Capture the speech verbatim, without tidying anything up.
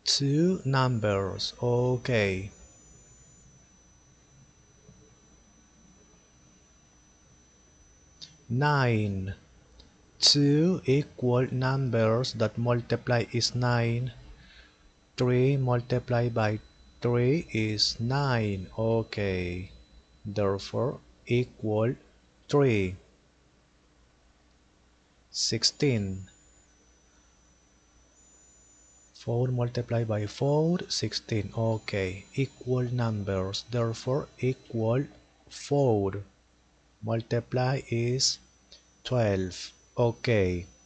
two numbers. Okay. Nine. Two equal numbers that multiply is nine. Three multiplied by three is nine. Okay. Therefore, equal three. Sixteen. Four multiplied by four, sixteen. Okay. Equal numbers. Therefore, equal four. Multiply is twelve. Okay.